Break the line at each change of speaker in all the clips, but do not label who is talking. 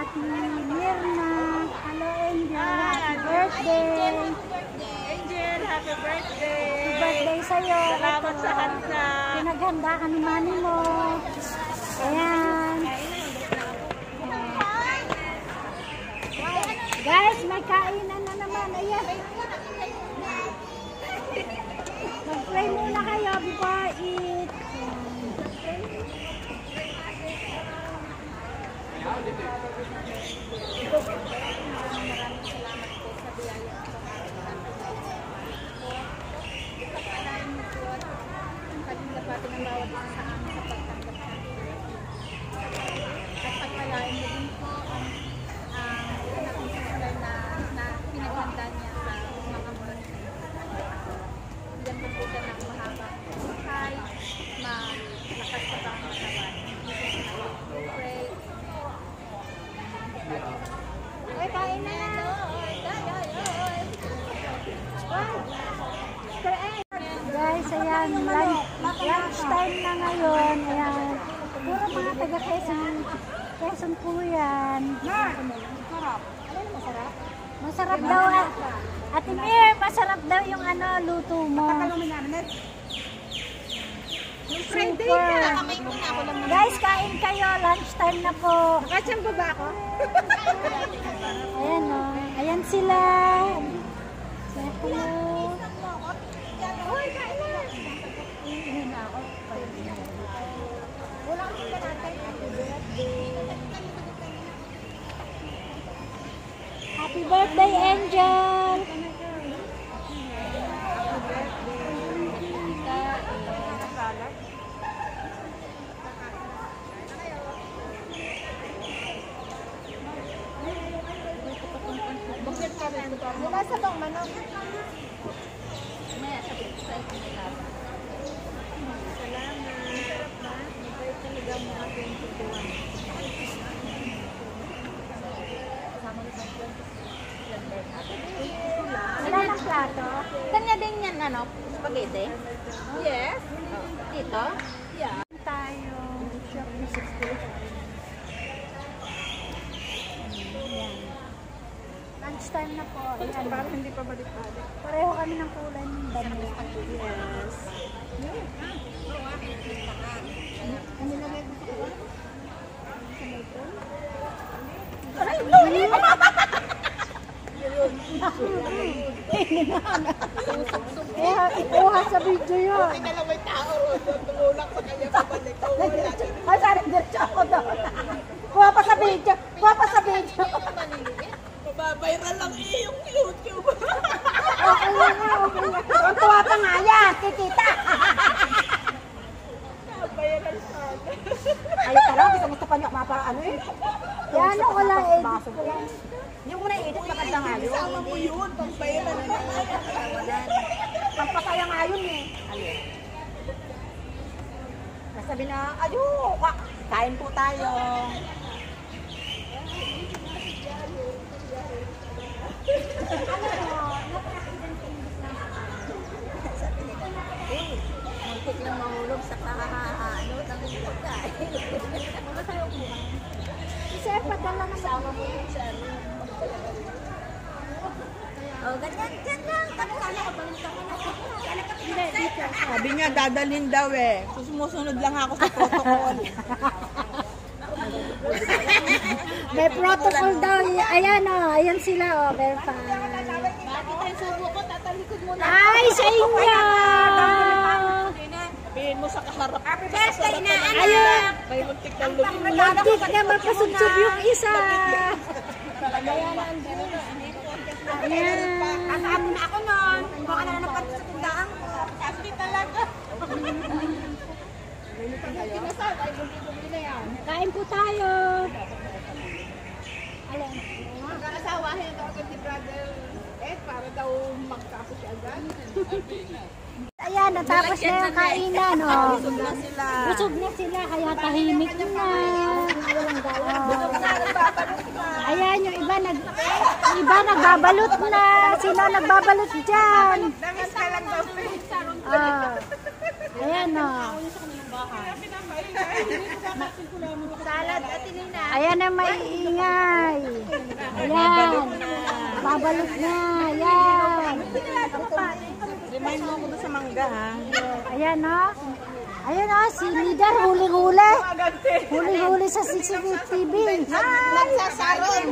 si Mirna. Hello, Angel. Happy birthday.
Angel, happy birthday.
Happy birthday sa'yo.
Salamat sa handa.
Pinaghanda ka ni mami mo. Ayan. Guys, may kainan na naman. Ayan. Mag-pray muna kayo before eat. Guys, ayan, lunch time na ngayon. Ayan, puro mga taga-Quezon po yan. Masarap daw. Ate Mir, masarap daw yung luto mo. Super. Guys, kain kayo. Lunch time na po.
Nakachang ba ako?
Ayan o. Ayan sila. Hello. Happy birthday, Angel!
Wala sa bang manok?
Wala ng plato?
Kanya din yan, spaghetti?
Yes.
Dito?
Yeah.
Tayo. Shop ni 60. Lunch time na po. Ayan.
Parang hindi pa balik-balik.
Pareho kami ng kulay ng damit.
Yes.
Kaya ikuha sa video yun.
Tingnan lang may tao ron. Tumulak sa kanya pabalik.
Ay, sana diretso ako doon. Kuha pa sa video. Kuha pa sa video.
Mababayral lang yung YouTube.
Okay lang nga, okay lang. Tuwa pa nga yan, kikita.
Mababayral sana.
Ay, tara, gusto pa niyo mapa
Yan, wala edit ko yan.
Hindi mo na edit, maganda nga yun.
Sama mo yun, pang-viral na.
Pagpasaya nga yun eh. Nasabi na, kain po tayo. Muntik lang mahulog sa ng pagkain.
Kasi padala na
Sama mo yun siya. Oh, ganyan lang.
Hindi, dito.
Sabi niya, dadalhin daw eh. Sumusunod lang ako sa protocol.
May protocol daw. Ayan o, ayan sila o. Verify.
Bakit tayo subo ko? Tatalikod mo na.
Ay, sa inyo!
Sabihin mo sa kaharap.
Happy birthday na,
Ayun!
May muntik ng lubi.
Muntik na magpasudsub yung isa. Ayan.
Kasama na ako nun. Baka na napan sa tindahan ko.
Kasi talaga. Kinasal, ay bumili na yan.
Kain po tayo. Alam.
Mag-aasawahin ako si brother. Para daw magkapos siya agad.
Ayan, natapos na yung kainan.
Busog na sila.
Busog na sila, kaya tahimik na. Ayan, yung iba nagbabalot na. Sino nagbabalot dyan?
Nangis ka lang daw.
Ayan o.
Salad at tinina.
Ayan na maiingay. Ayan. Babalot na. Ayan.
Remind mo ako doon sa mangga, ha?
Ayan o. Ayan o, si Leader huli-huli. Huli-huli sa CCTV.
Nagsasaron.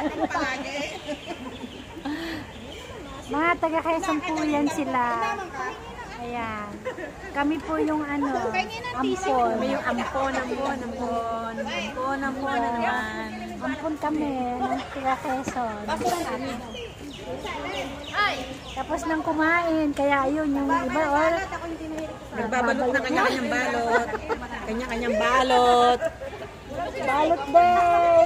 Mga taga-Quezon po yan sila. Ayan. Kami po yung ano, ampon.
Kami yung ampon na naman.
Ampon kami ng taga-Quezon. Tapos nang kumain, kaya yun yung iba. Oh,
Nagbabalot na kanya-kanyang balot. Kanya-kanyang balot.
balot day!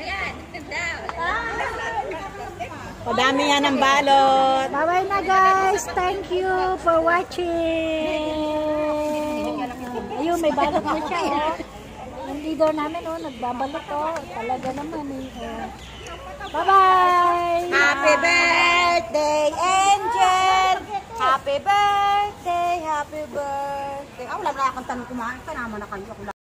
Padami yan ang balot.
Bye-bye na guys! Thank you for watching! Ayun, may balot na siya. Oh. Yung leader namin, oh, nagbabalot. Oh. Talaga naman. Oh. Bye-bye!
Happy birthday, Angel! Happy birthday, happy birthday. Wala na akong tanong kumain. Kaya naman na kayo.